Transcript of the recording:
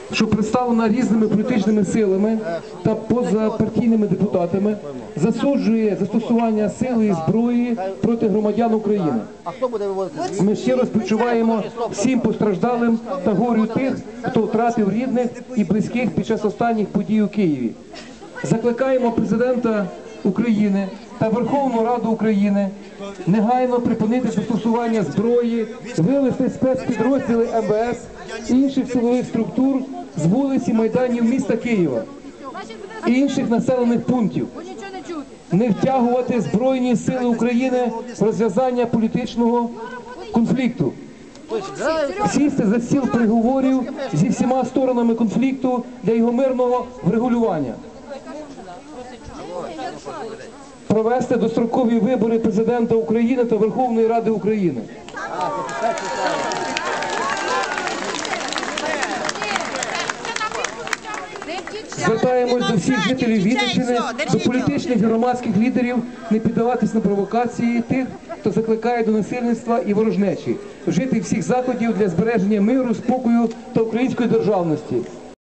що представлена різними політичними силами та позапартійними депутатами, засуджує застосування сили і зброї проти громадян України. Ми щиро співчуваємо всім постраждалим та горю тих, хто втратив рідних і близьких під час останніх подій у Києві. Закликаємо Президента України та Верховну Раду України негайно припинити застосування зброї, вивести спецпідрозділи МВС і інших силових структур з вулиць і майданів міста Києва і інших населених пунктів, не втягувати Збройні сили України в розв'язання політичного конфлікту, сісти за стіл переговорів зі всіма сторонами конфлікту для його мирного врегулювання, провести дострокові вибори Президента України та Верховної Ради України. Звертаємось до всіх жителів Вінниччини, до політичних і громадських лідерів не піддаватись на провокації тих, хто закликає до насильництва і ворожнечі, вжити всіх заходів для збереження миру, спокою та української державності.